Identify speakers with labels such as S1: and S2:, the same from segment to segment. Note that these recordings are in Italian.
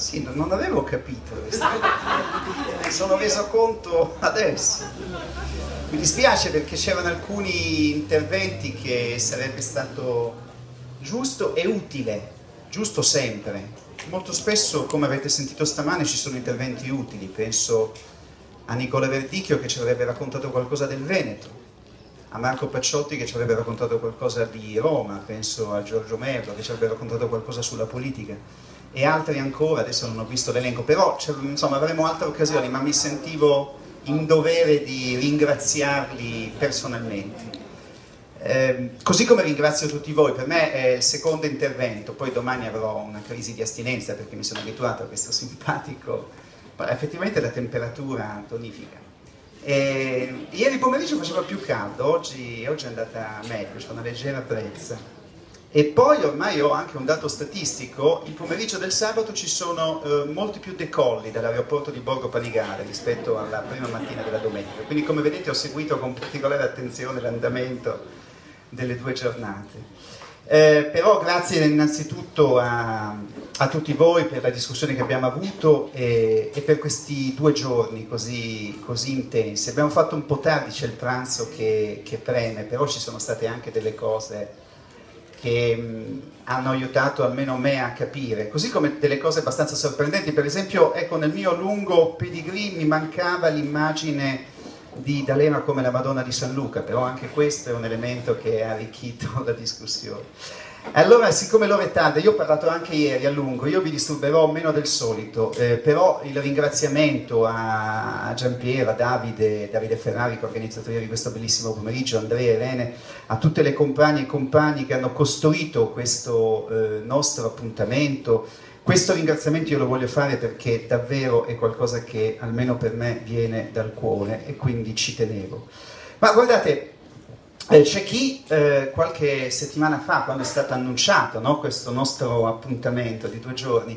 S1: Sì, non avevo capito, mi sono reso conto adesso. Mi dispiace perché c'erano alcuni interventi che sarebbe stato giusto e utile, giusto sempre. Molto spesso, come avete sentito stamane, ci sono interventi utili. Penso a Nicola Verdicchio che ci avrebbe raccontato qualcosa del Veneto, a Marco Pacciotti che ci avrebbe raccontato qualcosa di Roma, penso a Giorgio Merlo che ci avrebbe raccontato qualcosa sulla politica, e altri ancora, adesso non ho visto l'elenco, però insomma avremo altre occasioni, ma mi sentivo in dovere di ringraziarli personalmente. Così come ringrazio tutti voi, per me è il secondo intervento, poi domani avrò una crisi di astinenza perché mi sono abituato a questo simpatico, effettivamente la temperatura tonifica. Ieri pomeriggio faceva più caldo, oggi è andata meglio, c'è una leggera brezza. E poi ormai ho anche un dato statistico: il pomeriggio del sabato ci sono molti più decolli dall'aeroporto di Borgo Panigale rispetto alla prima mattina della domenica, quindi come vedete ho seguito con particolare attenzione l'andamento delle due giornate. Però grazie innanzitutto a tutti voi per la discussione che abbiamo avuto e per questi 2 giorni così intensi. Abbiamo fatto un po' tardi, c'è il pranzo che preme, però ci sono state anche delle cose che hanno aiutato almeno me a capire, così come delle cose abbastanza sorprendenti. Per esempio, ecco, nel mio lungo pedigree mi mancava l'immagine di D'Alema come la Madonna di San Luca, però anche questo è un elemento che ha arricchito la discussione. Allora, siccome l'ora è tarda, io ho parlato anche ieri a lungo, io vi disturberò meno del solito, però il ringraziamento a Giampiero, a Davide Ferrari, che organizzatore di questo bellissimo pomeriggio, Andrea, Irene, a tutte le compagne e compagni che hanno costruito questo nostro appuntamento. Questo ringraziamento io lo voglio fare perché davvero è qualcosa che almeno per me viene dal cuore e quindi ci tenevo. Ma guardate, c'è chi qualche settimana fa, quando è stato annunciato, no, questo nostro appuntamento di 2 giorni,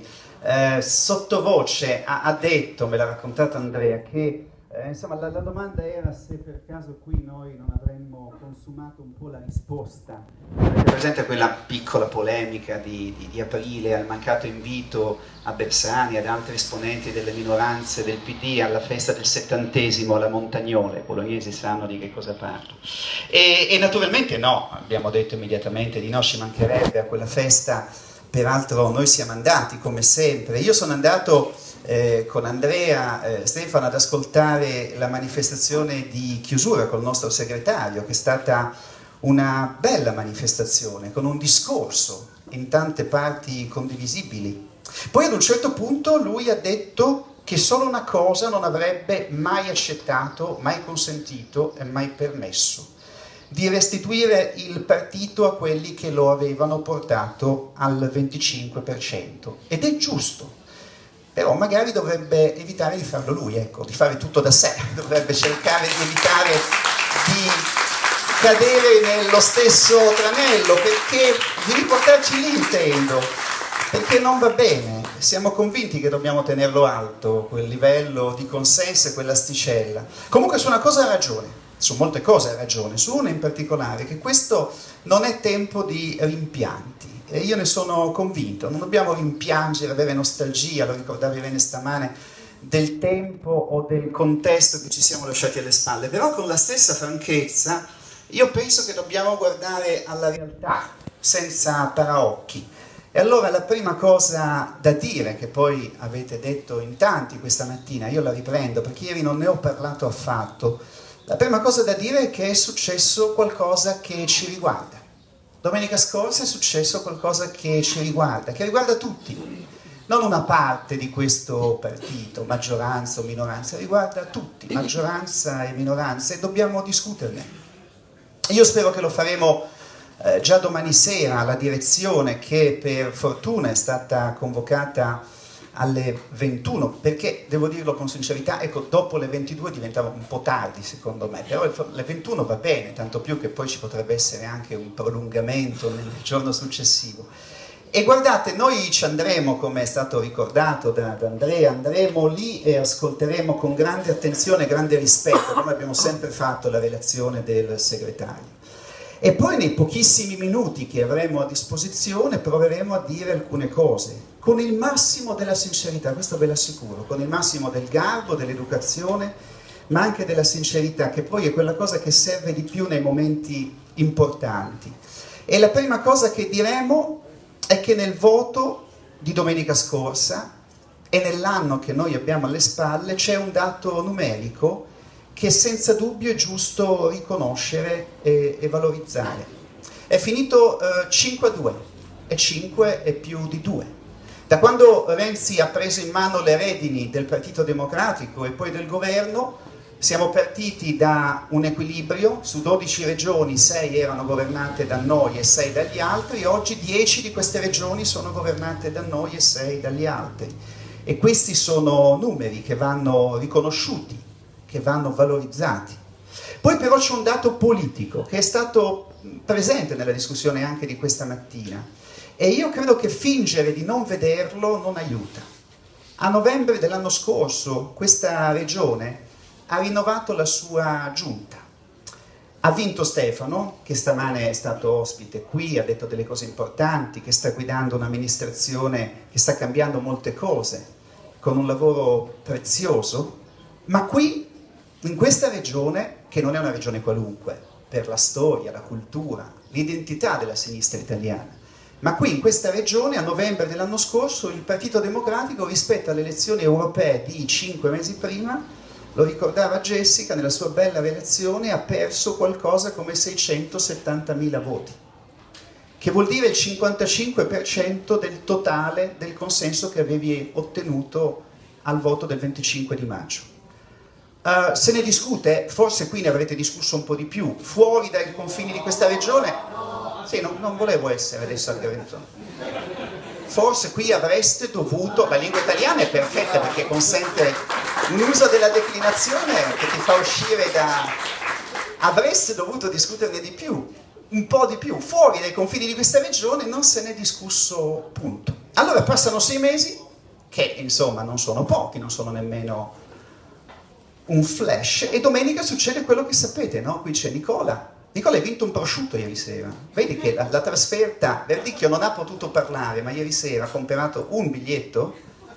S1: sottovoce ha detto, me l'ha raccontato Andrea, che insomma la domanda era se per caso qui noi non avremmo consumato un po' la risposta. Avete presente quella piccola polemica di aprile al mancato invito a Bersani e ad altri esponenti delle minoranze del PD alla festa del 70° alla Montagnole? I bolognesi sanno di che cosa parlo. E naturalmente no, abbiamo detto immediatamente di no, ci mancherebbe a quella festa. Peraltro noi siamo andati come sempre. Io sono andato con Andrea Stefano ad ascoltare la manifestazione di chiusura col nostro segretario, che è stata una bella manifestazione con un discorso in tante parti condivisibili. Poi ad un certo punto lui ha detto che solo una cosa non avrebbe mai accettato, mai consentito e mai permesso: di restituire il partito a quelli che lo avevano portato al 25%. Ed è giusto. Però magari dovrebbe evitare di farlo lui, ecco, di fare tutto da sé, dovrebbe cercare di evitare di cadere nello stesso tranello, perché di riportarci lì intendo, perché non va bene. Siamo convinti che dobbiamo tenerlo alto, quel livello di consenso e quell'asticella. Comunque su una cosa ha ragione, su molte cose ha ragione, su una in particolare, che questo non è tempo di rimpianti. E io ne sono convinto, non dobbiamo rimpiangere, avere nostalgia, lo ricordavi bene stamane, del tempo o del contesto che ci siamo lasciati alle spalle, però con la stessa franchezza io penso che dobbiamo guardare alla realtà senza paraocchi. E allora la prima cosa da dire, che poi avete detto in tanti questa mattina, io la riprendo perché ieri non ne ho parlato affatto, la prima cosa da dire è che è successo qualcosa che ci riguarda. Domenica scorsa è successo qualcosa che ci riguarda, che riguarda tutti, non una parte di questo partito, maggioranza o minoranza, riguarda tutti, maggioranza e minoranza, e dobbiamo discuterne. Io spero che lo faremo già domani sera alla direzione, che per fortuna è stata convocata alle 21, perché devo dirlo con sincerità, ecco, dopo le 22 diventava un po' tardi secondo me, però le 21 va bene, tanto più che poi ci potrebbe essere anche un prolungamento nel giorno successivo. E guardate, noi ci andremo, come è stato ricordato da Andrea, andremo lì e ascolteremo con grande attenzione e grande rispetto, come abbiamo sempre fatto, la relazione del segretario. E poi nei pochissimi minuti che avremo a disposizione proveremo a dire alcune cose, con il massimo della sincerità, questo ve l'assicuro, con il massimo del garbo, dell'educazione, ma anche della sincerità, che poi è quella cosa che serve di più nei momenti importanti. E la prima cosa che diremo è che nel voto di domenica scorsa e nell'anno che noi abbiamo alle spalle c'è un dato numerico che senza dubbio è giusto riconoscere e valorizzare. È finito 5-2, e 5 è più di 2. Da quando Renzi ha preso in mano le redini del Partito Democratico e poi del governo, siamo partiti da un equilibrio, su 12 regioni 6 erano governate da noi e 6 dagli altri, oggi 10 di queste regioni sono governate da noi e 6 dagli altri. E questi sono numeri che vanno riconosciuti, che vanno valorizzati. Poi però c'è un dato politico che è stato presente nella discussione anche di questa mattina e io credo che fingere di non vederlo non aiuta. A novembre dell'anno scorso questa regione ha rinnovato la sua giunta. Ha vinto Stefano, che stamane è stato ospite qui, ha detto delle cose importanti, che sta guidando un'amministrazione che sta cambiando molte cose, con un lavoro prezioso, ma qui, in questa regione, che non è una regione qualunque, per la storia, la cultura, l'identità della sinistra italiana, ma qui in questa regione, a novembre dell'anno scorso, il Partito Democratico, rispetto alle elezioni europee di 5 mesi prima, lo ricordava Jessica nella sua bella relazione, ha perso qualcosa come 670.000 voti, che vuol dire il 55% del totale del consenso che avevi ottenuto al voto del 25 di maggio. Se ne discute, forse qui ne avrete discusso un po' di più, fuori dai confini di questa regione, sì, non volevo essere adesso aggressivo. Forse qui avreste dovuto, la lingua italiana è perfetta perché consente un uso della declinazione che ti fa uscire da... avreste dovuto discuterne di più, un po' di più, fuori dai confini di questa regione non se n'è discusso, punto. Allora passano 6 mesi, che insomma non sono pochi, non sono nemmeno un flash, e domenica succede quello che sapete, no? Qui c'è Nicola. Nicola hai vinto un prosciutto ieri sera, vedi che la trasferta, Verdicchio non ha potuto parlare, ma ieri sera ha comprato un biglietto,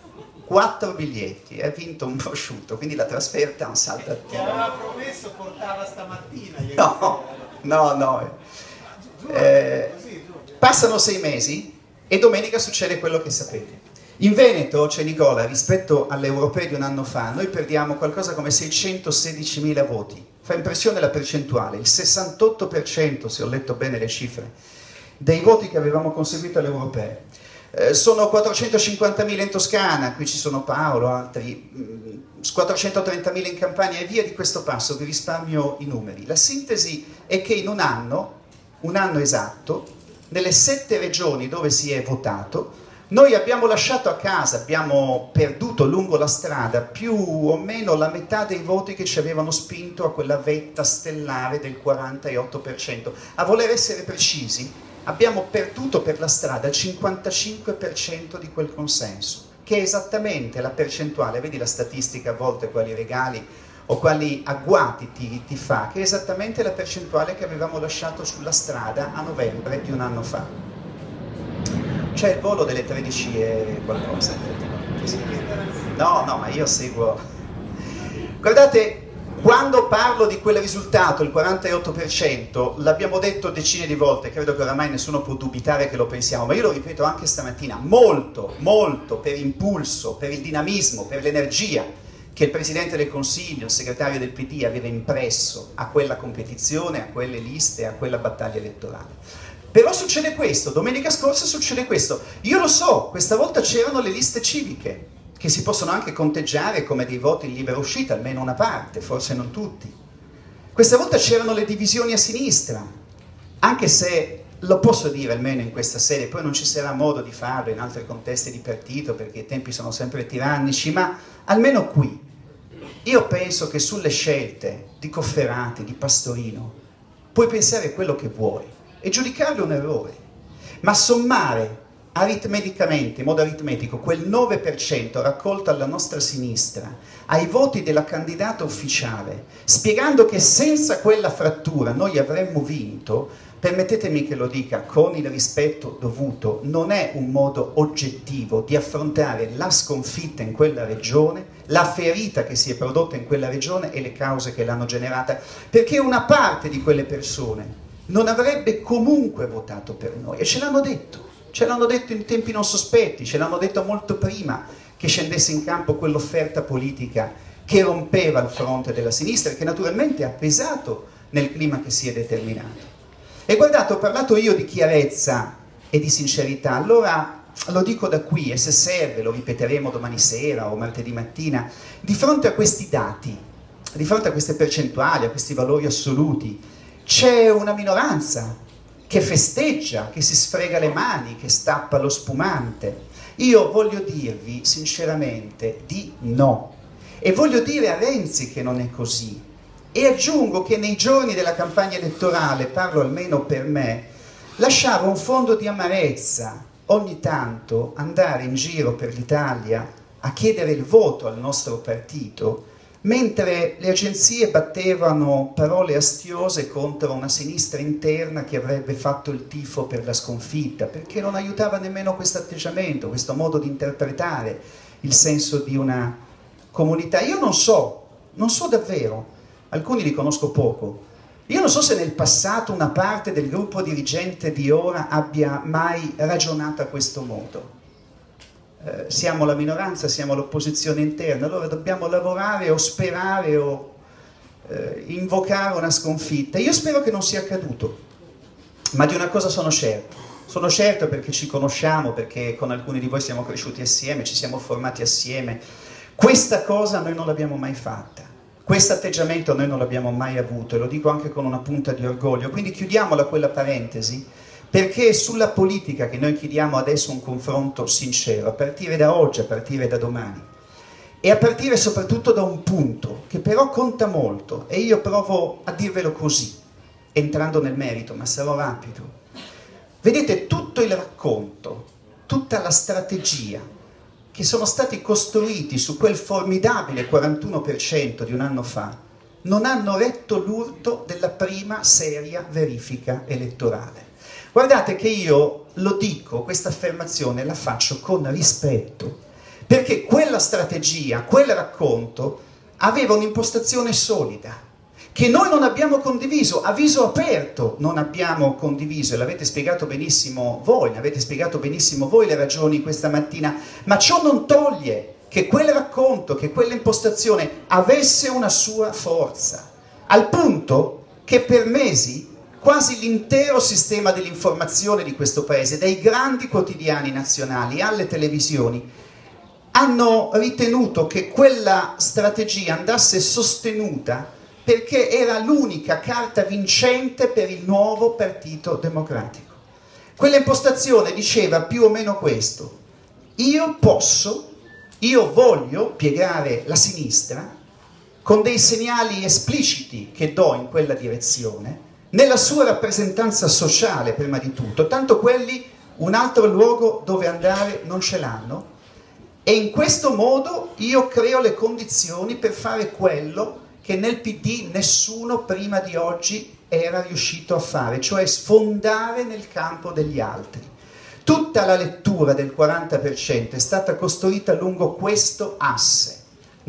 S1: 4 biglietti, e ha vinto un prosciutto, quindi la trasferta è un salto attivo.
S2: Che aveva promesso portava stamattina.
S1: No. Passano 6 mesi e domenica succede quello che sapete. In Veneto, c'è Nicola, rispetto alle europee di un anno fa, noi perdiamo qualcosa come 616.000 voti. Fa impressione la percentuale, il 68%, se ho letto bene le cifre, dei voti che avevamo conseguito alle europee. Sono 450.000 in Toscana, qui ci sono Paolo, altri, 430.000 in Campania e via di questo passo, vi risparmio i numeri. La sintesi è che in un anno esatto, nelle 7 regioni dove si è votato, noi abbiamo lasciato a casa, abbiamo perduto lungo la strada più o meno la metà dei voti che ci avevano spinto a quella vetta stellare del 48%. A voler essere precisi, abbiamo perduto per la strada il 55% di quel consenso, che è esattamente la percentuale, vedi la statistica a volte quali regali o quali agguati ti fa, che è esattamente la percentuale che avevamo lasciato sulla strada a novembre di un anno fa. C'è il volo delle 13 e qualcosa. No, ma io seguo. Guardate, quando parlo di quel risultato, il 48%, l'abbiamo detto decine di volte, credo che oramai nessuno può dubitare che lo pensiamo, ma io lo ripeto anche stamattina, molto per impulso, per il dinamismo, per l'energia che il Presidente del Consiglio, il segretario del PD aveva impresso a quella competizione, a quelle liste, a quella battaglia elettorale. Però succede questo, domenica scorsa succede questo. Io lo so, questa volta c'erano le liste civiche, che si possono anche conteggiare come dei voti in libera uscita, almeno una parte, forse non tutti. Questa volta c'erano le divisioni a sinistra, anche se, lo posso dire almeno in questa sede, poi non ci sarà modo di farlo in altri contesti di partito, perché i tempi sono sempre tirannici, ma almeno qui, io penso che sulle scelte di Cofferati, di Pastorino, puoi pensare quello che vuoi, e giudicarlo è un errore, ma sommare aritmeticamente, in modo aritmetico, quel 9% raccolto alla nostra sinistra ai voti della candidata ufficiale, spiegando che senza quella frattura noi avremmo vinto, permettetemi che lo dica con il rispetto dovuto, non è un modo oggettivo di affrontare la sconfitta in quella regione, la ferita che si è prodotta in quella regione e le cause che l'hanno generata, perché una parte di quelle persone non avrebbe comunque votato per noi, e ce l'hanno detto in tempi non sospetti, ce l'hanno detto molto prima che scendesse in campo quell'offerta politica che rompeva il fronte della sinistra e che naturalmente ha pesato nel clima che si è determinato. E guardate, ho parlato io di chiarezza e di sincerità, allora lo dico da qui, e se serve lo ripeteremo domani sera o martedì mattina, di fronte a questi dati, di fronte a queste percentuali, a questi valori assoluti, c'è una minoranza che festeggia, che si sfrega le mani, che stappa lo spumante. Io voglio dirvi sinceramente di no, e voglio dire a Renzi che non è così, e aggiungo che nei giorni della campagna elettorale, parlo almeno per me, lasciava un fondo di amarezza ogni tanto andare in giro per l'Italia a chiedere il voto al nostro partito, mentre le agenzie battevano parole astiose contro una sinistra interna che avrebbe fatto il tifo per la sconfitta, perché non aiutava nemmeno questo atteggiamento, questo modo di interpretare il senso di una comunità. Io non so davvero, alcuni li conosco poco, io non so se nel passato una parte del gruppo dirigente di ora abbia mai ragionato a questo modo. Siamo la minoranza, siamo l'opposizione interna, allora dobbiamo lavorare o sperare o invocare una sconfitta. Io spero che non sia accaduto, ma di una cosa sono certo perché ci conosciamo, perché con alcuni di voi siamo cresciuti assieme, ci siamo formati assieme. Questa cosa noi non l'abbiamo mai fatta, questo atteggiamento noi non l'abbiamo mai avuto, e lo dico anche con una punta di orgoglio, quindi chiudiamola quella parentesi, perché è sulla politica che noi chiediamo adesso un confronto sincero, a partire da oggi, a partire da domani, e a partire soprattutto da un punto che però conta molto, e io provo a dirvelo così, entrando nel merito, ma sarò rapido. Vedete, tutto il racconto, tutta la strategia che sono stati costruiti su quel formidabile 41% di un anno fa, non hanno retto l'urto della prima seria verifica elettorale. Guardate che io lo dico, questa affermazione la faccio con rispetto, perché quella strategia, quel racconto aveva un'impostazione solida, che noi non abbiamo condiviso, a viso aperto non abbiamo condiviso, e l'avete spiegato benissimo voi, ne avete spiegato benissimo voi le ragioni questa mattina, ma ciò non toglie che quel racconto, che quell'impostazione avesse una sua forza, al punto che per mesi quasi l'intero sistema dell'informazione di questo paese, dai grandi quotidiani nazionali alle televisioni, hanno ritenuto che quella strategia andasse sostenuta perché era l'unica carta vincente per il nuovo Partito Democratico. Quella impostazione diceva più o meno questo: io voglio piegare la sinistra con dei segnali espliciti che do in quella direzione, nella sua rappresentanza sociale prima di tutto, tanto quelli un altro luogo dove andare non ce l'hanno, e in questo modo io creo le condizioni per fare quello che nel PD nessuno prima di oggi era riuscito a fare, cioè sfondare nel campo degli altri. Tutta la lettura del 40% è stata costruita lungo questo asse.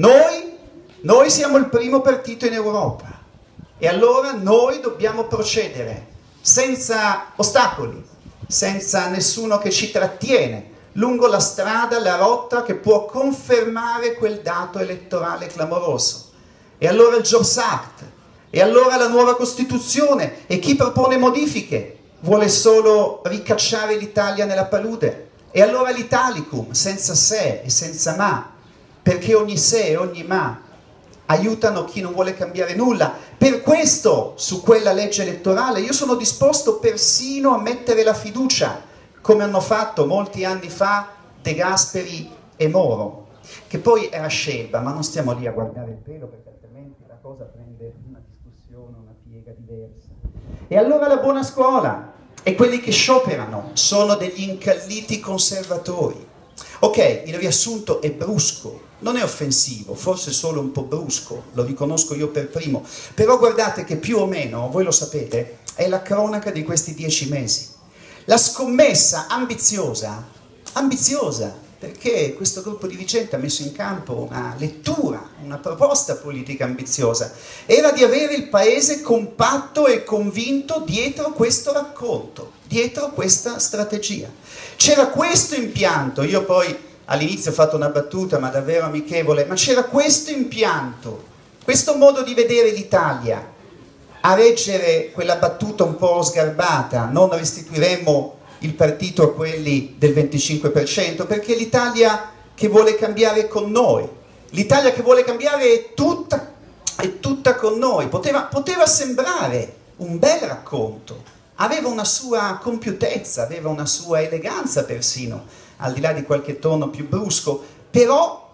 S1: Noi siamo il primo partito in Europa, e allora noi dobbiamo procedere senza ostacoli, senza nessuno che ci trattiene, lungo la strada, la rotta che può confermare quel dato elettorale clamoroso. E allora il Jobs Act, e allora la nuova Costituzione, e chi propone modifiche vuole solo ricacciare l'Italia nella palude. E allora l'Italicum, senza se e senza ma, perché ogni se e ogni ma aiutano chi non vuole cambiare nulla. Per questo, su quella legge elettorale, io sono disposto persino a mettere la fiducia, come hanno fatto molti anni fa De Gasperi e Moro, che poi era scelba, ma non stiamo lì a guardare il pelo, perché altrimenti la cosa prende una discussione, una piega diversa. E allora la buona scuola, e quelli che scioperano sono degli incalliti conservatori. Ok, il riassunto è brusco, non è offensivo, forse solo un po' brusco, lo riconosco io per primo, però guardate che più o meno, voi lo sapete, è la cronaca di questi 10 mesi. La scommessa ambiziosa, perché questo gruppo dirigente ha messo in campo una lettura, una proposta politica ambiziosa, era di avere il paese compatto e convinto dietro questo racconto, dietro questa strategia. C'era questo impianto, io poi all'inizio ho fatto una battuta ma davvero amichevole, ma c'era questo impianto, questo modo di vedere l'Italia, a reggere quella battuta un po' sgarbata, non restituiremmo il partito a quelli del 25%, perché l'Italia che vuole cambiare con noi, l'Italia che vuole cambiare è tutta con noi, poteva sembrare un bel racconto, aveva una sua compiutezza, aveva una sua eleganza persino, al di là di qualche tono più brusco, però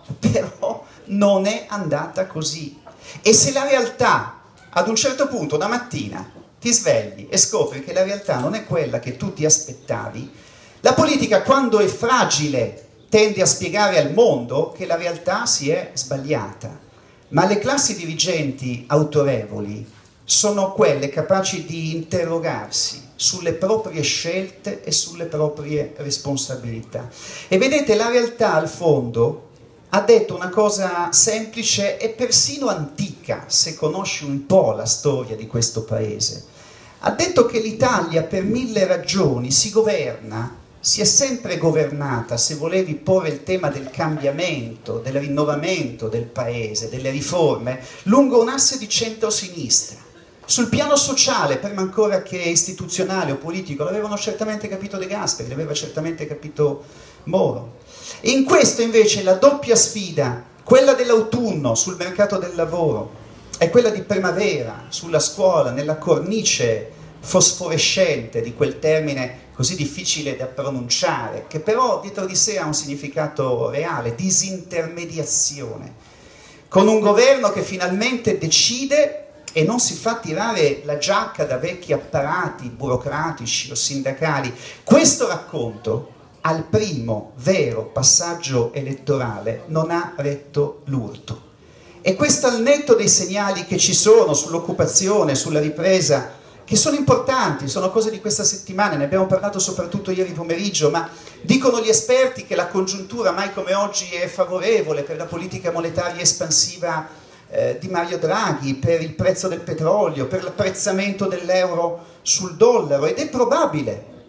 S1: non è andata così. E se la realtà, ad un certo punto, una mattina, ti svegli e scopri che la realtà non è quella che tu ti aspettavi, la politica, quando è fragile, tende a spiegare al mondo che la realtà si è sbagliata. Ma le classi dirigenti autorevoli sono quelle capaci di interrogarsi sulle proprie scelte e sulle proprie responsabilità. E vedete, la realtà al fondo ha detto una cosa semplice e persino antica, se conosci un po' la storia di questo paese. Ha detto che l'Italia per 1000 ragioni si governa, si è sempre governata, se volevi porre il tema del cambiamento, del rinnovamento del paese, delle riforme, lungo un asse di centro-sinistra. Sul piano sociale, prima ancora che istituzionale o politico, l'avevano certamente capito De Gasperi, l'aveva certamente capito Moro. E in questo invece la doppia sfida, quella dell'autunno sul mercato del lavoro e quella di primavera sulla scuola, nella cornice fosforescente di quel termine così difficile da pronunciare, che però dietro di sé ha un significato reale, disintermediazione, con un governo che finalmente decide e non si fa tirare la giacca da vecchi apparati burocratici o sindacali. Questo racconto, al primo vero passaggio elettorale, non ha retto l'urto. E questo al netto dei segnali che ci sono sull'occupazione, sulla ripresa, che sono importanti, sono cose di questa settimana, ne abbiamo parlato soprattutto ieri pomeriggio, ma dicono gli esperti che la congiuntura mai come oggi è favorevole per la politica monetaria espansiva di Mario Draghi, per il prezzo del petrolio, per l'apprezzamento dell'euro sul dollaro, ed è probabile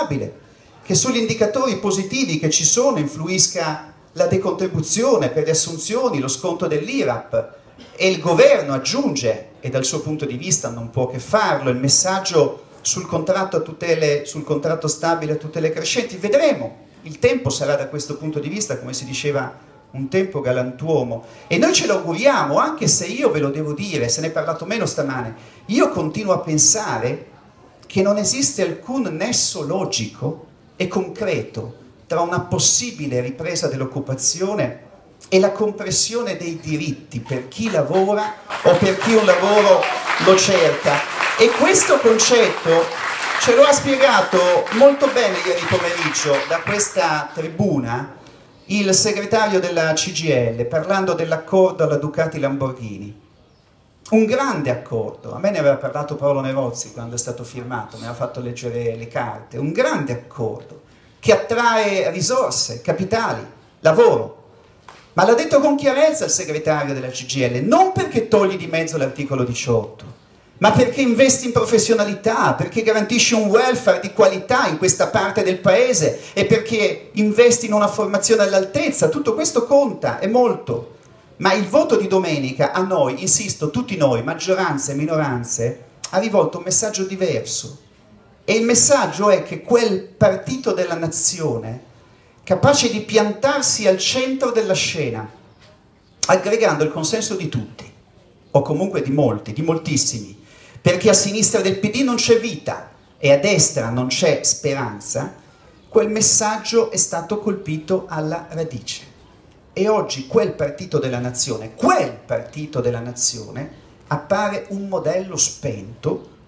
S1: che sugli indicatori positivi che ci sono influisca la decontribuzione per le assunzioni, lo sconto dell'IRAP, e il governo aggiunge, e dal suo punto di vista non può che farlo, il messaggio sul contratto a tutele, sul contratto stabile a tutele crescenti. Vedremo, il tempo sarà da questo punto di vista, come si diceva un tempo, galantuomo, e noi ce lo auguriamo, anche se io ve lo devo dire, se ne è parlato meno stamane, io continuo a pensare che non esiste alcun nesso logico e concreto tra una possibile ripresa dell'occupazione e la compressione dei diritti per chi lavora o per chi un lavoro lo cerca. E questo concetto ce lo ha spiegato molto bene ieri pomeriggio da questa tribuna il segretario della CGIL, parlando dell'accordo alla Ducati Lamborghini. Un grande accordo, a me ne aveva parlato Paolo Nerozzi quando è stato firmato, mi aveva fatto leggere le carte, un grande accordo che attrae risorse, capitali, lavoro. Ma l'ha detto con chiarezza il segretario della CGIL, non perché togli di mezzo l'articolo 18, ma perché investi in professionalità, perché garantisci un welfare di qualità in questa parte del paese e perché investi in una formazione all'altezza. Tutto questo conta, è molto. Ma il voto di domenica a noi, insisto, tutti noi, maggioranze e minoranze, ha rivolto un messaggio diverso. E il messaggio è che quel partito della nazione, capace di piantarsi al centro della scena, aggregando il consenso di tutti, o comunque di molti, di moltissimi, perché a sinistra del PD non c'è vita e a destra non c'è speranza, quel messaggio è stato colpito alla radice. E oggi quel partito della nazione appare un modello spento,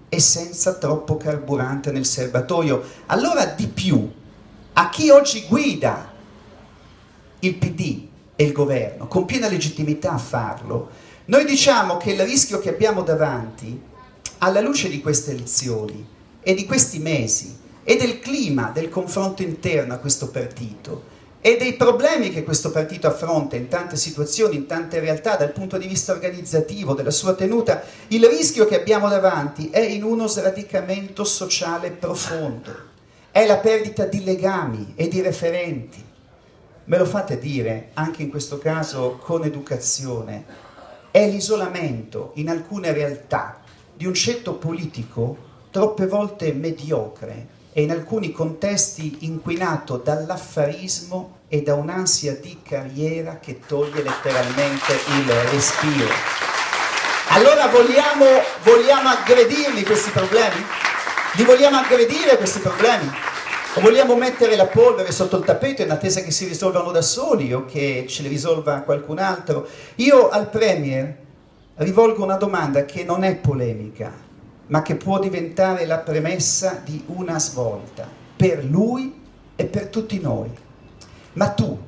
S1: e senza troppo carburante nel serbatoio. Allora di più, a chi oggi guida il PD e il governo, con piena legittimità a farlo, noi diciamo che il rischio che abbiamo davanti, alla luce di queste elezioni e di questi mesi e del clima del confronto interno a questo partito e dei problemi che questo partito affronta in tante situazioni, in tante realtà dal punto di vista organizzativo, della sua tenuta, il rischio che abbiamo davanti è in uno sradicamento sociale profondo, è la perdita di legami e di referenti. Me lo fate dire, anche in questo caso con educazione, è l'isolamento in alcune realtà di un ceto politico troppe volte mediocre e in alcuni contesti inquinato dall'affarismo e da un'ansia di carriera che toglie letteralmente il respiro. Allora vogliamo aggredirli questi problemi? Li vogliamo aggredire questi problemi? O vogliamo mettere la polvere sotto il tappeto in attesa che si risolvano da soli o che ce li risolva qualcun altro? Io al Premier rivolgo una domanda che non è polemica, ma che può diventare la premessa di una svolta per lui e per tutti noi. Ma tu,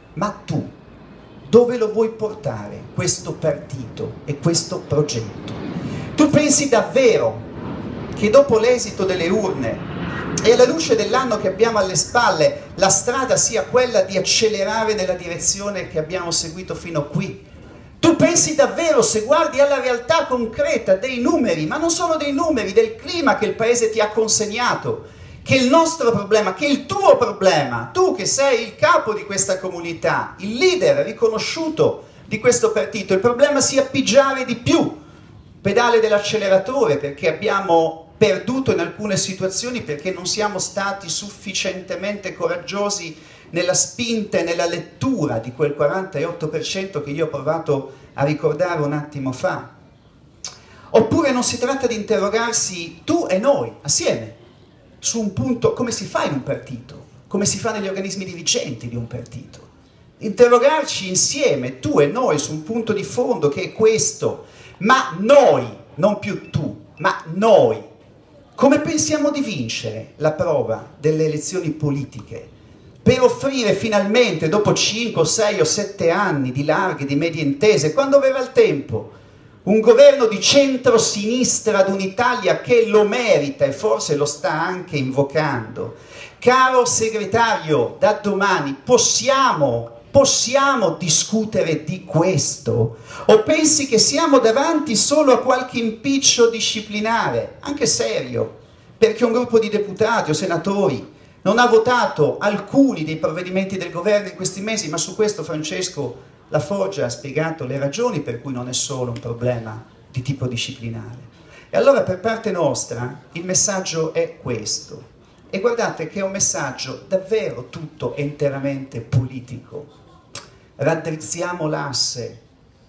S1: dove lo vuoi portare questo partito e questo progetto? Tu pensi davvero che dopo l'esito delle urne e alla luce dell'anno che abbiamo alle spalle la strada sia quella di accelerare nella direzione che abbiamo seguito fino a qui? Tu pensi davvero, se guardi alla realtà concreta dei numeri, ma non solo dei numeri, del clima che il Paese ti ha consegnato, che il nostro problema, che il tuo problema, tu che sei il capo di questa comunità, il leader riconosciuto di questo partito, il problema sia pigiare di più, pedale dell'acceleratore, perché abbiamo perduto in alcune situazioni, perché non siamo stati sufficientemente coraggiosi nella spinta e nella lettura di quel 48% che io ho provato a ricordare un attimo fa. Oppure non si tratta di interrogarsi tu e noi, assieme, su un punto, come si fa in un partito, come si fa negli organismi dirigenti di un partito. Interrogarci insieme, tu e noi, su un punto di fondo che è questo, ma noi, non più tu, ma noi, come pensiamo di vincere la prova delle elezioni politiche? Per offrire finalmente, dopo 5, 6 o 7 anni di larghe, di medie intese, quando aveva il tempo, un governo di centro-sinistra ad un'Italia che lo merita e forse lo sta anche invocando. Caro segretario, da domani possiamo discutere di questo? O pensi che siamo davanti solo a qualche impiccio disciplinare, anche serio, perché un gruppo di deputati o senatori non ha votato alcuni dei provvedimenti del governo in questi mesi, ma su questo Francesco Laforgia ha spiegato le ragioni per cui non è solo un problema di tipo disciplinare. E allora per parte nostra il messaggio è questo. E guardate che è un messaggio davvero tutto e interamente politico. Raddrizziamo l'asse.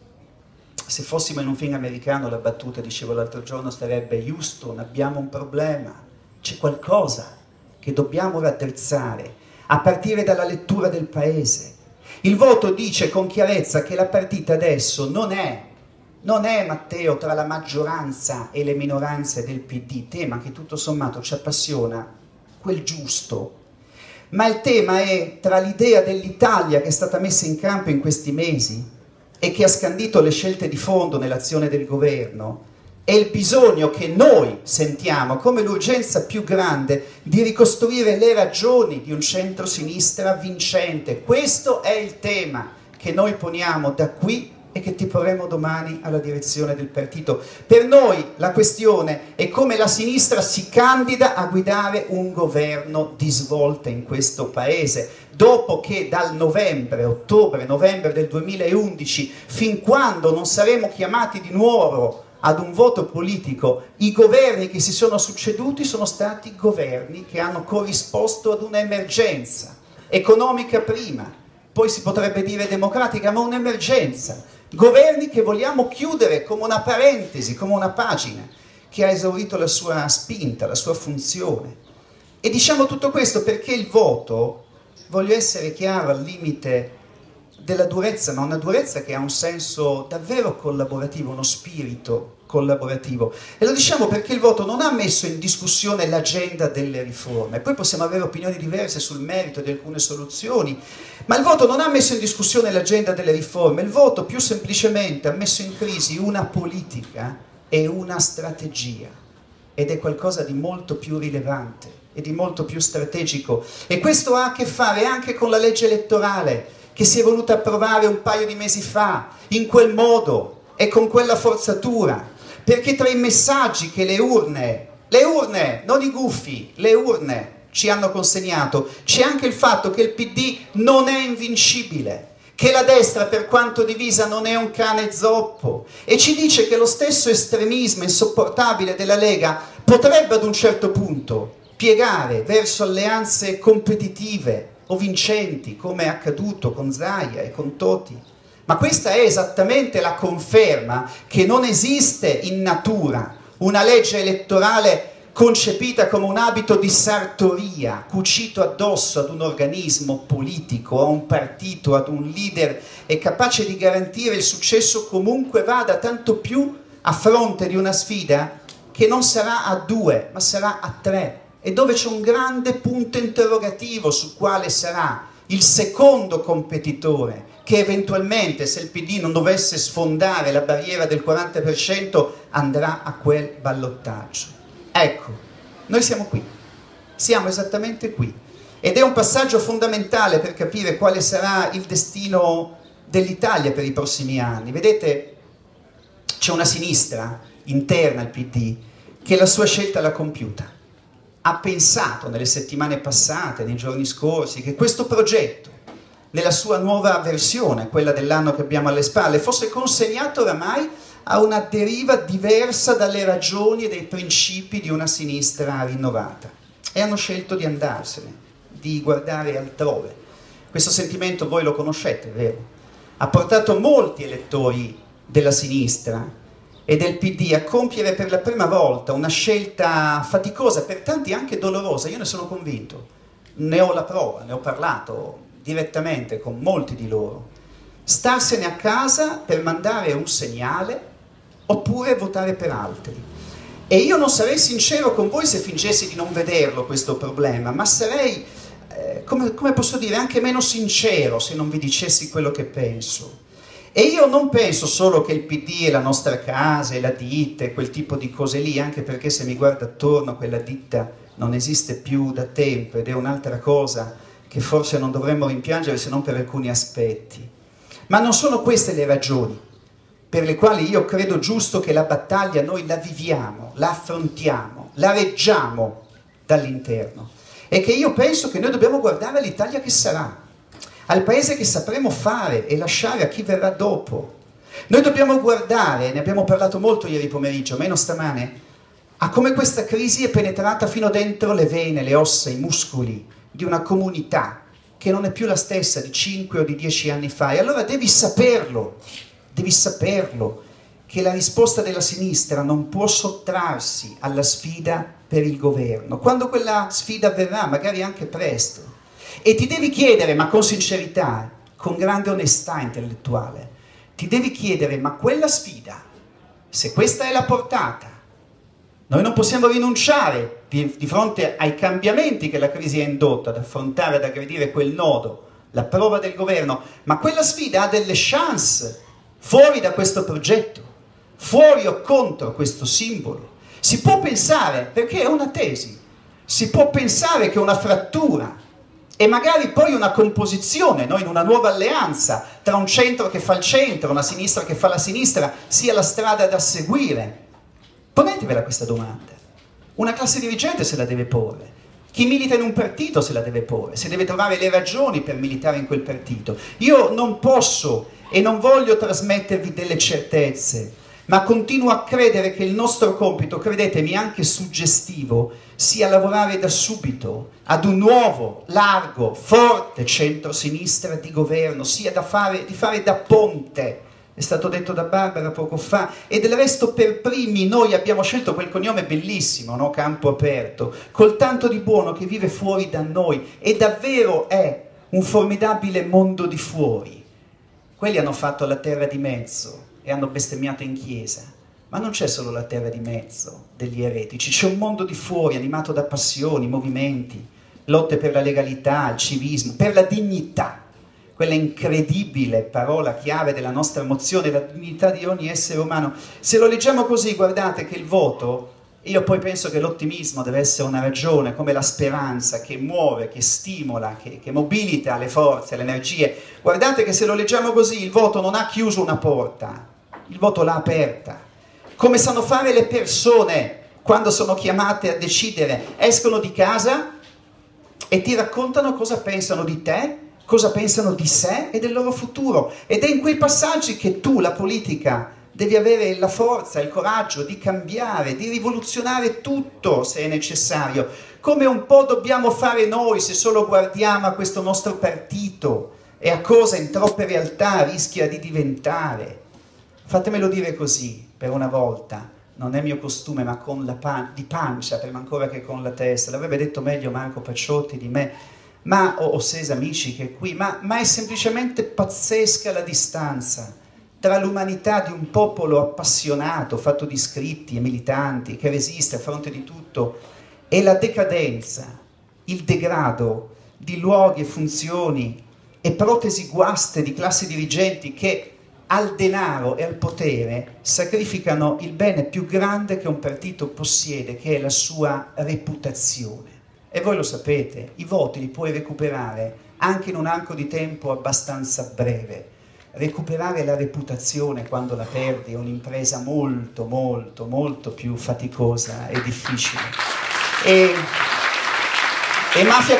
S1: Se fossimo in un film americano, la battuta, dicevo l'altro giorno, sarebbe: Houston, abbiamo un problema, c'è qualcosa che dobbiamo raddrizzare, a partire dalla lettura del Paese. Il voto dice con chiarezza che la partita adesso non è, Matteo, tra la maggioranza e le minoranze del PD, tema che tutto sommato ci appassiona, quel giusto, ma il tema è tra l'idea dell'Italia che è stata messa in campo in questi mesi e che ha scandito le scelte di fondo nell'azione del governo e il bisogno che noi sentiamo come l'urgenza più grande di ricostruire le ragioni di un centro-sinistra vincente. Questo è il tema che noi poniamo da qui e che ti porremo domani alla direzione del partito. Per noi la questione è come la sinistra si candida a guidare un governo di svolta in questo Paese, dopo che dal ottobre-novembre del 2011, fin quando non saremo chiamati di nuovo ad un voto politico, i governi che si sono succeduti sono stati governi che hanno corrisposto ad un'emergenza economica prima, poi si potrebbe dire democratica, ma un'emergenza. Governi che vogliamo chiudere come una parentesi, come una pagina che ha esaurito la sua spinta, la sua funzione. E diciamo tutto questo perché il voto, voglio essere chiaro, al limite della durezza, ma una durezza che ha un senso davvero collaborativo, uno spirito collaborativo. E lo diciamo perché il voto non ha messo in discussione l'agenda delle riforme, poi possiamo avere opinioni diverse sul merito di alcune soluzioni, ma il voto non ha messo in discussione l'agenda delle riforme, il voto più semplicemente ha messo in crisi una politica e una strategia, ed è qualcosa di molto più rilevante e di molto più strategico, e questo ha a che fare anche con la legge elettorale che si è voluta approvare un paio di mesi fa, in quel modo e con quella forzatura, perché tra i messaggi che le urne, non i gufi, le urne ci hanno consegnato, c'è anche il fatto che il PD non è invincibile, che la destra, per quanto divisa, non è un cane zoppo, e ci dice che lo stesso estremismo insopportabile della Lega potrebbe ad un certo punto piegare verso alleanze competitive o vincenti, come è accaduto con Zaia e con Toti. Ma questa è esattamente la conferma che non esiste in natura una legge elettorale concepita come un abito di sartoria, cucito addosso ad un organismo politico, a un partito, ad un leader, e capace di garantire il successo comunque vada, tanto più a fronte di una sfida che non sarà a 2, ma sarà a 3, e dove c'è un grande punto interrogativo su quale sarà il secondo competitore che eventualmente, se il PD non dovesse sfondare la barriera del 40%, andrà a quel ballottaggio. Ecco, noi siamo qui, siamo esattamente qui, ed è un passaggio fondamentale per capire quale sarà il destino dell'Italia per i prossimi anni. Vedete, c'è una sinistra interna al PD che la sua scelta l'ha compiuta. Ha pensato nelle settimane passate, nei giorni scorsi, che questo progetto, nella sua nuova versione, quella dell'anno che abbiamo alle spalle, fosse consegnato oramai a una deriva diversa dalle ragioni e dai principi di una sinistra rinnovata, e hanno scelto di andarsene, di guardare altrove. Questo sentimento voi lo conoscete, vero? Ha portato molti elettori della sinistra e del PD a compiere per la prima volta una scelta faticosa, per tanti anche dolorosa. Io ne sono convinto, ne ho la prova, ne ho parlato direttamente con molti di loro. Starsene a casa per mandare un segnale oppure votare per altri. E io non sarei sincero con voi se fingessi di non vederlo questo problema, ma sarei, come posso dire, anche meno sincero se non vi dicessi quello che penso. E io non penso solo che il PD è la nostra casa, è la ditta, è quel tipo di cose lì, anche perché se mi guardo attorno quella ditta non esiste più da tempo, ed è un'altra cosa che forse non dovremmo rimpiangere se non per alcuni aspetti. Ma non sono queste le ragioni per le quali io credo giusto che la battaglia noi la viviamo, la affrontiamo, la reggiamo dall'interno, e che io penso che noi dobbiamo guardare all'Italia che sarà, al paese che sapremo fare e lasciare a chi verrà dopo. Noi dobbiamo guardare, ne abbiamo parlato molto ieri pomeriggio, meno stamane, a come questa crisi è penetrata fino dentro le vene, le ossa, i muscoli di una comunità che non è più la stessa di 5 o di 10 anni fa. E allora devi saperlo che la risposta della sinistra non può sottrarsi alla sfida per il governo, quando quella sfida avverrà, magari anche presto. E ti devi chiedere, ma con sincerità, con grande onestà intellettuale, ti devi chiedere, ma quella sfida, se questa è la portata, noi non possiamo rinunciare di fronte ai cambiamenti che la crisi ha indotto ad affrontare, ad aggredire quel nodo, la prova del governo, ma quella sfida ha delle chance fuori da questo progetto, fuori o contro questo simbolo. Si può pensare, perché è una tesi, si può pensare che una frattura e magari poi una composizione, no, in una nuova alleanza tra un centro che fa il centro, una sinistra che fa la sinistra, sia la strada da seguire. Ponetevela questa domanda. Una classe dirigente se la deve porre, chi milita in un partito se la deve porre, se deve trovare le ragioni per militare in quel partito. Io non posso e non voglio trasmettervi delle certezze, ma continuo a credere che il nostro compito, credetemi anche suggestivo, sia lavorare da subito ad un nuovo, largo, forte centro-sinistra di governo, sia di fare da ponte. È stato detto da Barbara poco fa, e del resto per primi noi abbiamo scelto quel cognome bellissimo, no? Campo Aperto, col tanto di buono che vive fuori da noi, e davvero è un formidabile mondo di fuori. Quelli hanno fatto la terra di mezzo e hanno bestemmiato in chiesa, Ma non c'è solo la terra di mezzo degli eretici, c'è un mondo di fuori animato da passioni, movimenti, lotte per la legalità, il civismo, per la dignità, quella incredibile parola chiave della nostra mozione, la dignità di ogni essere umano. Se lo leggiamo così, guardate che il voto, io poi penso che l'ottimismo deve essere una ragione, come la speranza che muove, che stimola, che mobilita le forze, le energie. Guardate che se lo leggiamo così, il voto non ha chiuso una porta, il voto l'ha aperta. Come sanno fare le persone quando sono chiamate a decidere, escono di casa e ti raccontano cosa pensano di te, cosa pensano di sé e del loro futuro. Ed è in quei passaggi che tu, la politica, devi avere la forza, il coraggio di cambiare, di rivoluzionare tutto se è necessario, come un po' dobbiamo fare noi se solo guardiamo a questo nostro partito e a cosa in troppe realtà rischia di diventare. Fatemelo dire così, per una volta, non è mio costume, ma con di pancia, prima ancora che con la testa. L'avrebbe detto meglio Marco Pacciotti di me, o Sesa Amici che è qui, ma è semplicemente pazzesca la distanza tra l'umanità di un popolo appassionato, fatto di iscritti e militanti, che resiste a fronte di tutto, e la decadenza, il degrado di luoghi e funzioni e protesi guaste di classi dirigenti che al denaro e al potere sacrificano il bene più grande che un partito possiede, che è la sua reputazione. E voi lo sapete, i voti li puoi recuperare anche in un arco di tempo abbastanza breve. Recuperare la reputazione quando la perdi è un'impresa molto, molto, molto più faticosa e difficile. E Mafia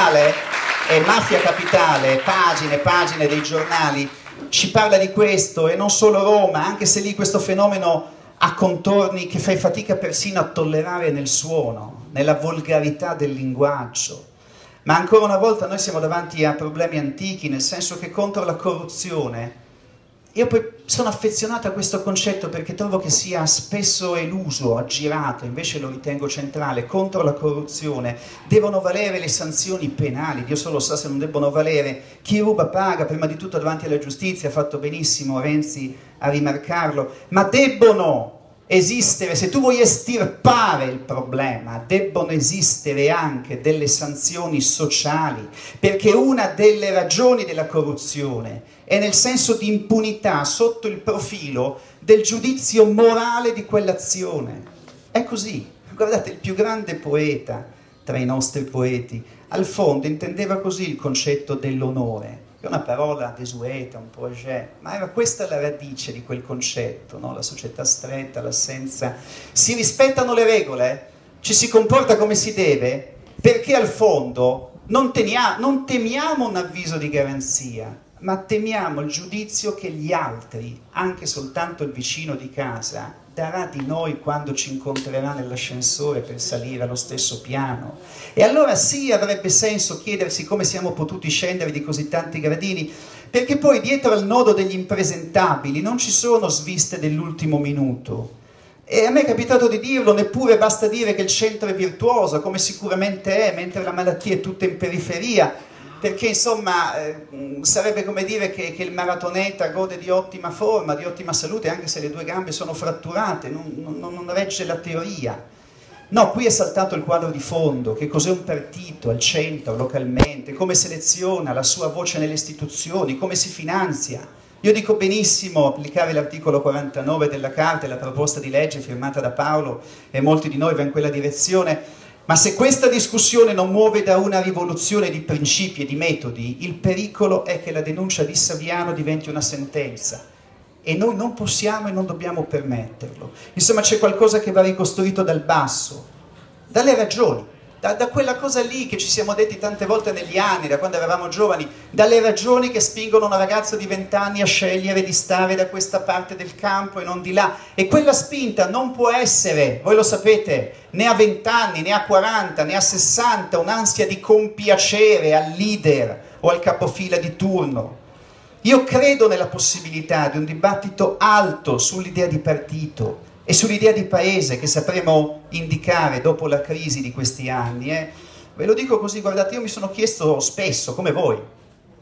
S1: Capitale, pagine e pagine dei giornali, ci parla di questo, e non solo Roma, anche se lì questo fenomeno ha contorni che fai fatica persino a tollerare nel suono, nella volgarità del linguaggio. Ma ancora una volta noi siamo davanti a problemi antichi, nel senso che contro la corruzione, io poi sono affezionato a questo concetto perché trovo che sia spesso eluso, aggirato, invece lo ritengo centrale. Contro la corruzione devono valere le sanzioni penali, Dio solo sa se non debbono valere. Chi ruba paga, prima di tutto davanti alla giustizia, ha fatto benissimo Renzi a rimarcarlo, ma debbono esistere, se tu vuoi estirpare il problema, debbono esistere anche delle sanzioni sociali, perché una delle ragioni della corruzione è nel senso di impunità sotto il profilo del giudizio morale di quell'azione. È così. Guardate, il più grande poeta tra i nostri poeti, al fondo intendeva così il concetto dell'onore, che è una parola desueta, un po' jet, ma era questa la radice di quel concetto, no? La società stretta, l'assenza. Si rispettano le regole, ci si comporta come si deve, perché al fondo non temiamo un avviso di garanzia, ma temiamo il giudizio che gli altri, anche soltanto il vicino di casa, darà di noi quando ci incontrerà nell'ascensore per salire allo stesso piano. E allora sì, avrebbe senso chiedersi come siamo potuti scendere di così tanti gradini, perché poi dietro al nodo degli impresentabili non ci sono sviste dell'ultimo minuto. E a me è capitato di dirlo, neppure basta dire che il centro è virtuoso, come sicuramente è, mentre la malattia è tutta in periferia, perché insomma sarebbe come dire che il maratoneta gode di ottima forma, di ottima salute, anche se le due gambe sono fratturate, non regge la teoria. No, qui è saltato il quadro di fondo, che cos'è un partito al centro, localmente, come seleziona la sua voce nelle istituzioni, come si finanzia. Io dico benissimo applicare l'articolo 49 della Carta e la proposta di legge firmata da Paolo, e molti di noi va in quella direzione. Ma se questa discussione non muove da una rivoluzione di principi e di metodi, il pericolo è che la denuncia di Saviano diventi una sentenza. E noi non possiamo e non dobbiamo permetterlo. Insomma, c'è qualcosa che va ricostruito dal basso, dalle ragioni, da quella cosa lì che ci siamo detti tante volte negli anni, da quando eravamo giovani, dalle ragioni che spingono una ragazza di 20 anni a scegliere di stare da questa parte del campo e non di là. E quella spinta non può essere, voi lo sapete, né a 20 anni, né a 40, né a 60, un'ansia di compiacere al leader o al capofila di turno. Io credo nella possibilità di un dibattito alto sull'idea di partito e sull'idea di paese che sapremo indicare dopo la crisi di questi anni. Ve lo dico così, guardate, io mi sono chiesto spesso, come voi,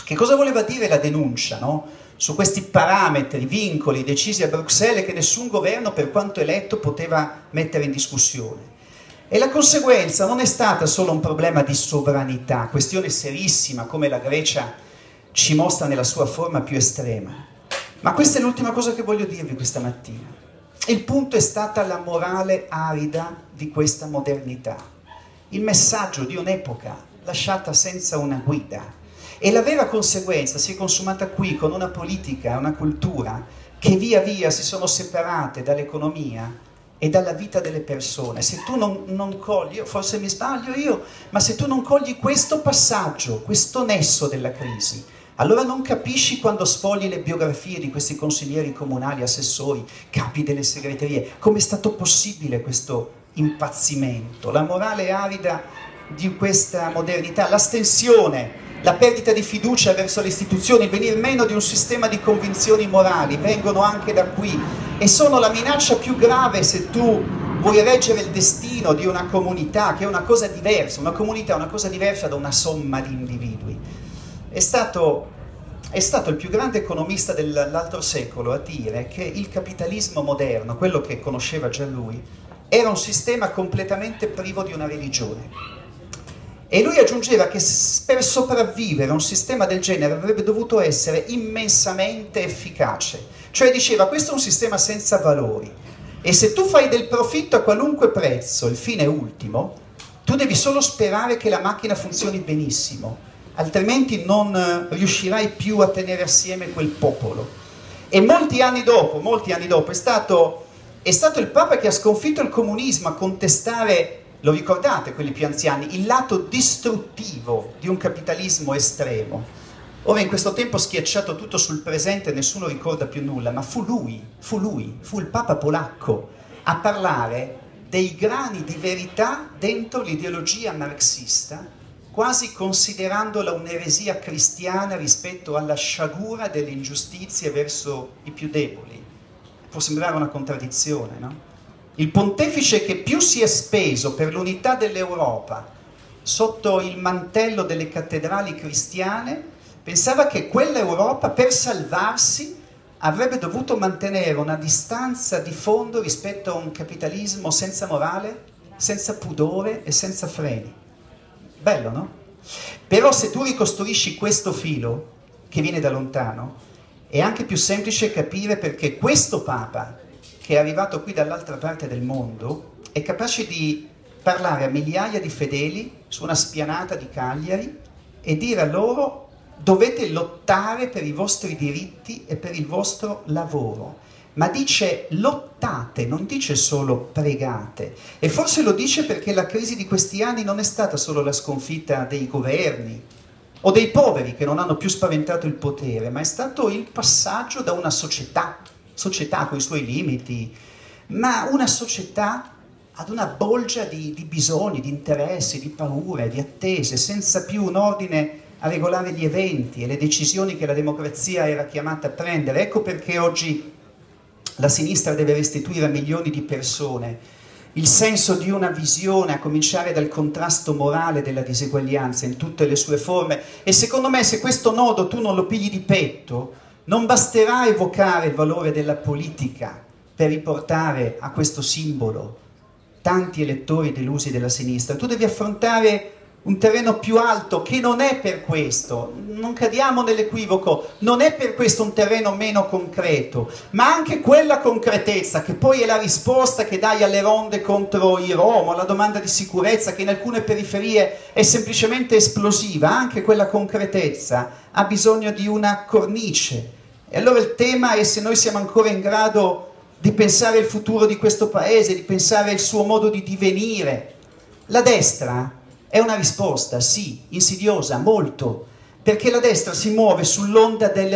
S1: Che cosa voleva dire la denuncia, no? Su questi parametri, vincoli decisi a Bruxelles che nessun governo, per quanto eletto, poteva mettere in discussione. E la conseguenza non è stata solo un problema di sovranità, questione serissima come la Grecia ci mostra nella sua forma più estrema. Ma questa è l'ultima cosa che voglio dirvi questa mattina. Il punto è stata la morale arida di questa modernità, il messaggio di un'epoca lasciata senza una guida. E la vera conseguenza si è consumata qui con una politica, una cultura che via via si sono separate dall'economia e dalla vita delle persone. Se tu non cogli, forse mi sbaglio io, ma se tu non cogli questo passaggio, questo nesso della crisi, allora non capisci quando sfogli le biografie di questi consiglieri comunali, assessori, capi delle segreterie, come è stato possibile questo impazzimento, la morale arida di questa modernità, l'astensione, la perdita di fiducia verso le istituzioni, il venir meno di un sistema di convinzioni morali, vengono anche da qui e sono la minaccia più grave se tu vuoi reggere il destino di una comunità, che è una cosa diversa, una comunità è una cosa diversa da una somma di individui. È stato il più grande economista dell'altro secolo a dire che il capitalismo moderno, quello che conosceva già lui, era un sistema completamente privo di una religione. E lui aggiungeva che per sopravvivere un sistema del genere avrebbe dovuto essere immensamente efficace. Cioè diceva, questo è un sistema senza valori e se tu fai del profitto a qualunque prezzo, il fine ultimo, tu devi solo sperare che la macchina funzioni benissimo, altrimenti non riuscirai più a tenere assieme quel popolo. E molti anni dopo è stato il Papa che ha sconfitto il comunismo, a contestare, lo ricordate quelli più anziani, il lato distruttivo di un capitalismo estremo. Ora in questo tempo schiacciato tutto sul presente, nessuno ricorda più nulla, ma fu il Papa polacco a parlare dei grani di verità dentro l'ideologia marxista, quasi considerandola un'eresia cristiana rispetto alla sciagura delle ingiustizie verso i più deboli. Può sembrare una contraddizione, no? Il pontefice che più si è speso per l'unità dell'Europa sotto il mantello delle cattedrali cristiane pensava che quella Europa per salvarsi avrebbe dovuto mantenere una distanza di fondo rispetto a un capitalismo senza morale, senza pudore e senza freni. Bello, no? Però se tu ricostruisci questo filo che viene da lontano è anche più semplice capire perché questo Papa, che è arrivato qui dall'altra parte del mondo, è capace di parlare a migliaia di fedeli su una spianata di Cagliari e dire a loro: dovete lottare per i vostri diritti e per il vostro lavoro. Ma dice lottate, non dice solo pregate. E forse lo dice perché la crisi di questi anni non è stata solo la sconfitta dei governi o dei poveri che non hanno più spaventato il potere, ma è stato il passaggio da una società con i suoi limiti, ma una società ad una bolgia di bisogni, di interessi, di paure, di attese, senza più un ordine a regolare gli eventi e le decisioni che la democrazia era chiamata a prendere. Ecco perché oggi la sinistra deve restituire a milioni di persone il senso di una visione, a cominciare dal contrasto morale della diseguaglianza in tutte le sue forme. E secondo me, se questo nodo tu non lo pigli di petto, non basterà evocare il valore della politica per riportare a questo simbolo tanti elettori delusi della sinistra. Tu devi affrontare un terreno più alto che non è per questo, non cadiamo nell'equivoco, non è per questo un terreno meno concreto, ma anche quella concretezza che poi è la risposta che dai alle ronde contro i rom, alla domanda di sicurezza che in alcune periferie è semplicemente esplosiva, anche quella concretezza ha bisogno di una cornice. E allora il tema è se noi siamo ancora in grado di pensare il futuro di questo paese, di pensare il suo modo di divenire. La destra è una risposta, sì, insidiosa, molto, perché la destra si muove sull'onda del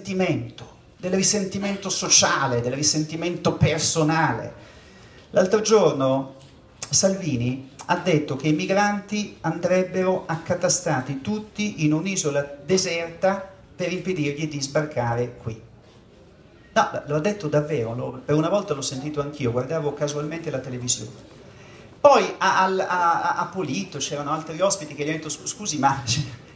S1: risentimento sociale, del risentimento personale. L'altro giorno Salvini ha detto che i migranti andrebbero accatastati tutti in un'isola deserta per impedirgli di sbarcare qui. No, lo ha detto davvero, per una volta l'ho sentito anch'io, guardavo casualmente la televisione. Poi a Polito c'erano altri ospiti che gli hanno detto: scusi, ma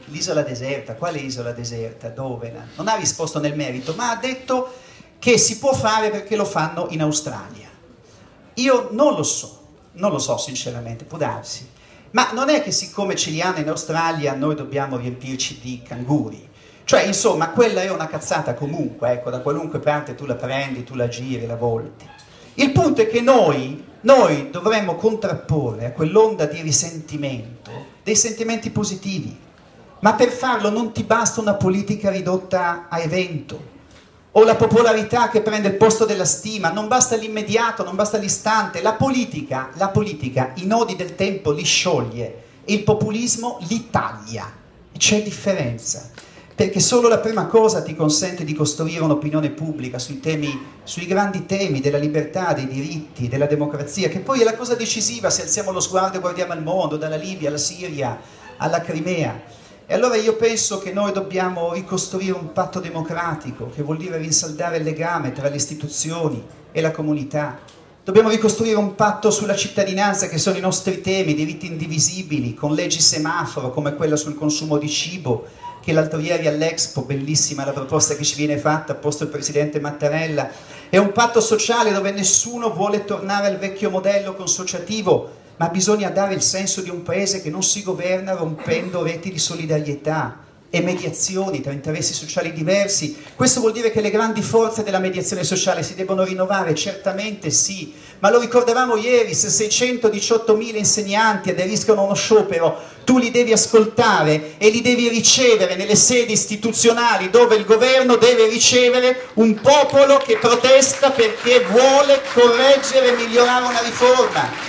S1: l'isola deserta, quale isola deserta? Dove? Non ha risposto nel merito, ma ha detto che si può fare perché lo fanno in Australia. Io non lo so sinceramente, può darsi, ma non è che siccome ce li hanno in Australia noi dobbiamo riempirci di canguri. Cioè, insomma, quella è una cazzata comunque, ecco, da qualunque parte tu la prendi, tu la giri, la volti. Il punto è che noi dovremmo contrapporre a quell'onda di risentimento dei sentimenti positivi, ma per farlo non ti basta una politica ridotta a evento, o la popolarità che prende il posto della stima, non basta l'immediato, non basta l'istante. La politica, i nodi del tempo li scioglie e il populismo li taglia. C'è differenza, perché solo la prima cosa ti consente di costruire un'opinione pubblica sui grandi temi della libertà, dei diritti, della democrazia, che poi è la cosa decisiva se alziamo lo sguardo e guardiamo al mondo, dalla Libia alla Siria, alla Crimea. E allora io penso che noi dobbiamo ricostruire un patto democratico, che vuol dire rinsaldare il legame tra le istituzioni e la comunità. Dobbiamo ricostruire un patto sulla cittadinanza, che sono i nostri temi, diritti indivisibili, con leggi semaforo come quella sul consumo di cibo, che l'altro ieri all'Expo, bellissima la proposta che ci viene fatta, ha posto il Presidente Mattarella. È un patto sociale dove nessuno vuole tornare al vecchio modello consociativo, ma bisogna dare il senso di un paese che non si governa rompendo reti di solidarietà e mediazioni tra interessi sociali diversi. Questo vuol dire che le grandi forze della mediazione sociale si debbono rinnovare, certamente sì, ma lo ricordavamo ieri, se 618.000 insegnanti aderiscono a uno sciopero, tu li devi ascoltare e li devi ricevere nelle sedi istituzionali dove il governo deve ricevere un popolo che protesta perché vuole correggere e migliorare una riforma.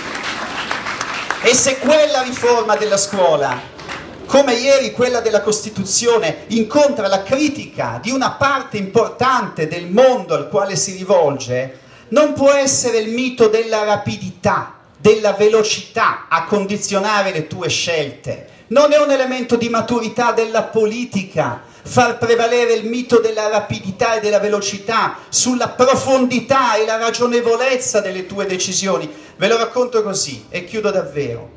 S1: E se quella riforma della scuola, come ieri quella della Costituzione, incontra la critica di una parte importante del mondo al quale si rivolge, non può essere il mito della rapidità, della velocità a condizionare le tue scelte. Non è un elemento di maturità della politica far prevalere il mito della rapidità e della velocità sulla profondità e la ragionevolezza delle tue decisioni. Ve lo racconto così e chiudo davvero.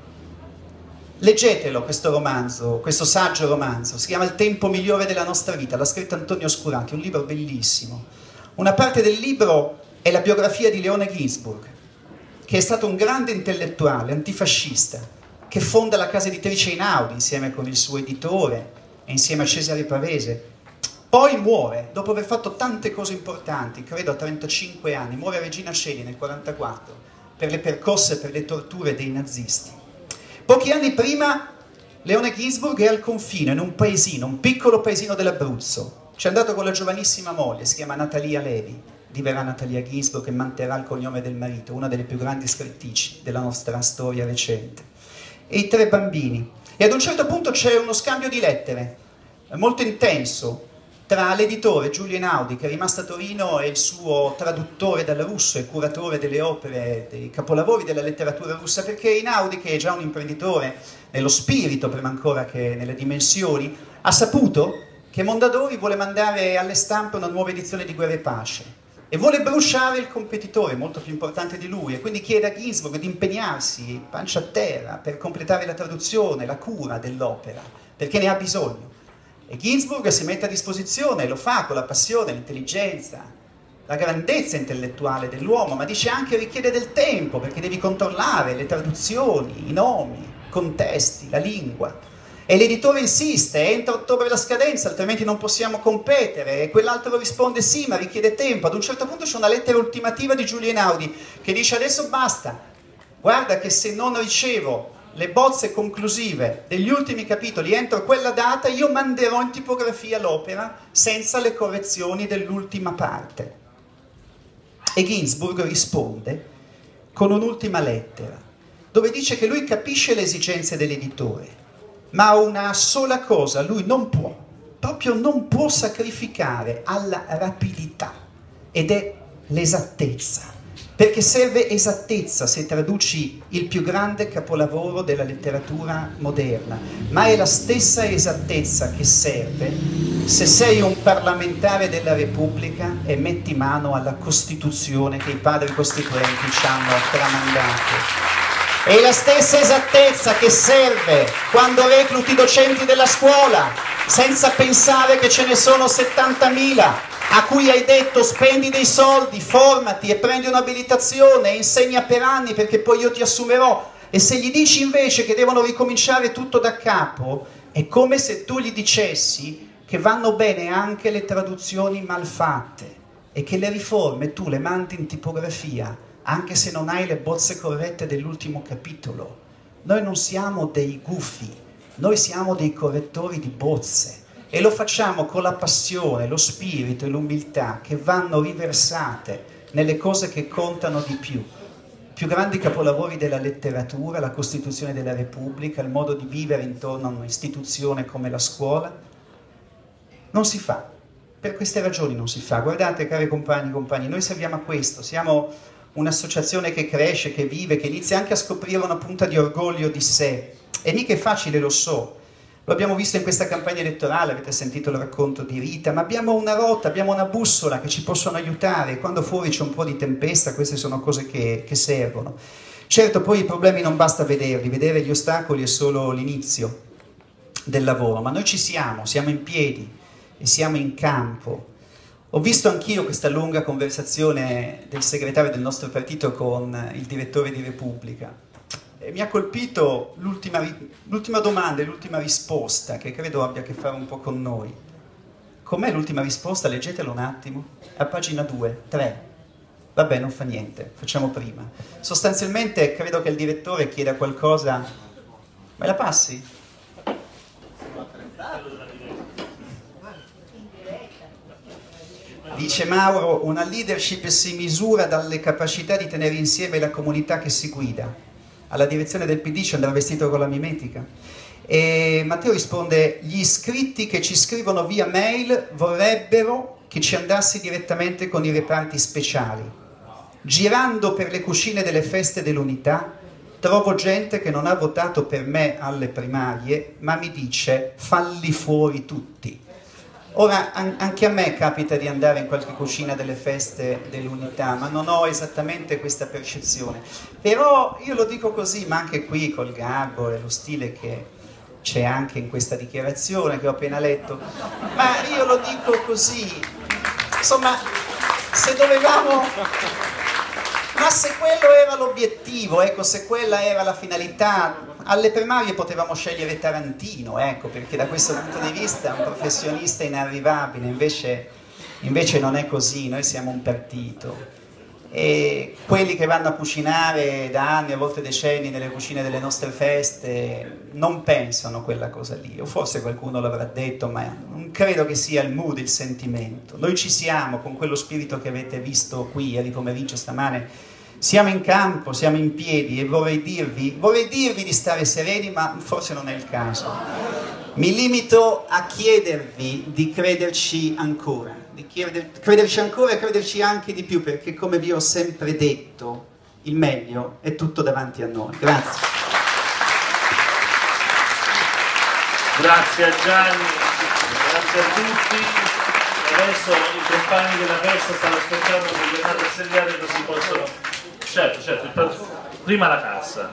S1: Leggetelo questo romanzo, questo saggio romanzo, si chiama Il tempo migliore della nostra vita, l'ha scritto Antonio Oscuranti, un libro bellissimo. Una parte del libro è la biografia di Leone Ginsburg, che è stato un grande intellettuale antifascista, che fonda la casa editrice Einaudi insieme con il suo editore e insieme a Cesare Pavese. Poi muore, dopo aver fatto tante cose importanti, credo a 35 anni, muore a Regina Coeli nel 1944 per le percosse e per le torture dei nazisti. Pochi anni prima Leone Ginsburg è al confino, in un paesino, un piccolo paesino dell'Abruzzo. C'è andato con la giovanissima moglie, si chiama Natalia Levi, diverrà Natalia Ginsburg che manterrà il cognome del marito, una delle più grandi scrittrici della nostra storia recente. E i 3 bambini. E ad un certo punto c'è uno scambio di lettere, molto intenso, tra l'editore Giulio Einaudi, che è rimasto a Torino, e il suo traduttore dal russo e curatore delle opere, dei capolavori della letteratura russa, perché Einaudi, che è già un imprenditore nello spirito prima ancora che nelle dimensioni, ha saputo che Mondadori vuole mandare alle stampe una nuova edizione di Guerra e Pace e vuole bruciare il competitore molto più importante di lui, e quindi chiede a Ginsburg di impegnarsi pancia a terra per completare la traduzione, la cura dell'opera, perché ne ha bisogno. E Ginsburg si mette a disposizione, lo fa con la passione, l'intelligenza, la grandezza intellettuale dell'uomo, ma dice anche richiede del tempo, perché devi controllare le traduzioni, i nomi, i contesti, la lingua. E l'editore insiste, entra ottobre la scadenza, altrimenti non possiamo competere, e quell'altro risponde sì, ma richiede tempo. Ad un certo punto c'è una lettera ultimativa di Giulio Einaudi che dice adesso basta, guarda che se non ricevo le bozze conclusive degli ultimi capitoli entro quella data io manderò in tipografia l'opera senza le correzioni dell'ultima parte. E Ginsburg risponde con un'ultima lettera dove dice che lui capisce le esigenze dell'editore, ma una sola cosa lui non può, proprio non può sacrificare alla rapidità, ed è l'esattezza. Perché serve esattezza se traduci il più grande capolavoro della letteratura moderna, ma è la stessa esattezza che serve se sei un parlamentare della Repubblica e metti mano alla Costituzione che i padri costituenti ci hanno tramandato. È la stessa esattezza che serve quando recluti i docenti della scuola, senza pensare che ce ne sono 70.000 a cui hai detto spendi dei soldi, formati e prendi un'abilitazione e insegna per anni perché poi io ti assumerò. E se gli dici invece che devono ricominciare tutto da capo, è come se tu gli dicessi che vanno bene anche le traduzioni malfatte e che le riforme tu le mandi in tipografia, anche se non hai le bozze corrette dell'ultimo capitolo. Noi non siamo dei gufi, noi siamo dei correttori di bozze e lo facciamo con la passione, lo spirito e l'umiltà che vanno riversate nelle cose che contano di più. Più grandi capolavori della letteratura, la Costituzione della Repubblica, il modo di vivere intorno a un'istituzione come la scuola, non si fa. Per queste ragioni non si fa. Guardate, cari compagni e compagni, noi serviamo a questo, siamo un'associazione che cresce, che vive, che inizia anche a scoprire una punta di orgoglio di sé. E mica è facile, lo so. Lo abbiamo visto in questa campagna elettorale, avete sentito il racconto di Rita, ma abbiamo una rotta, abbiamo una bussola che ci possono aiutare. Quando fuori c'è un po' di tempesta, queste sono cose che servono. Certo, poi i problemi non basta vederli, vedere gli ostacoli è solo l'inizio del lavoro, ma noi ci siamo in piedi e siamo in campo. Ho visto anch'io questa lunga conversazione del segretario del nostro partito con il direttore di Repubblica. E mi ha colpito l'ultima domanda e l'ultima risposta, che credo abbia a che fare un po' con noi. Com'è l'ultima risposta? Leggetelo un attimo. A pagina 2, 3. Vabbè, non fa niente, facciamo prima. Sostanzialmente credo che il direttore chieda qualcosa. Me la passi? Dice Mauro, una leadership si misura dalle capacità di tenere insieme la comunità che si guida. Alla direzione del PD ci andrà vestito con la mimetica. E Matteo risponde, gli iscritti che ci scrivono via mail vorrebbero che ci andassi direttamente con i reparti speciali. Girando per le cucine delle feste dell'unità trovo gente che non ha votato per me alle primarie, ma mi dice falli fuori tutti. Ora, anche a me capita di andare in qualche cucina delle feste dell'unità, ma non ho esattamente questa percezione. Però io lo dico così, ma anche qui col garbo e lo stile che c'è anche in questa dichiarazione che ho appena letto, ma io lo dico così, insomma, se dovevamo... Ma se quello era l'obiettivo, ecco, se quella era la finalità, alle primarie potevamo scegliere Tarantino, ecco, perché da questo punto di vista è un professionista inarrivabile, invece non è così, noi siamo un partito. E quelli che vanno a cucinare da anni, a volte decenni, nelle cucine delle nostre feste, non pensano quella cosa lì, o forse qualcuno l'avrà detto, ma non credo che sia il mood, il sentimento. Noi ci siamo con quello spirito che avete visto qui ieri pomeriggio, stamane. Siamo in campo, siamo in piedi e vorrei dirvi di stare sereni, ma forse non è il caso. Mi limito a chiedervi di crederci ancora, crederci ancora e crederci anche di più, perché come vi ho sempre detto, il meglio è tutto davanti a noi. Grazie.
S3: Grazie a Gianni, grazie a tutti. Adesso i compagni della festa stanno aspettando che vi andate a segnare così possono... Certo, prima la cassa.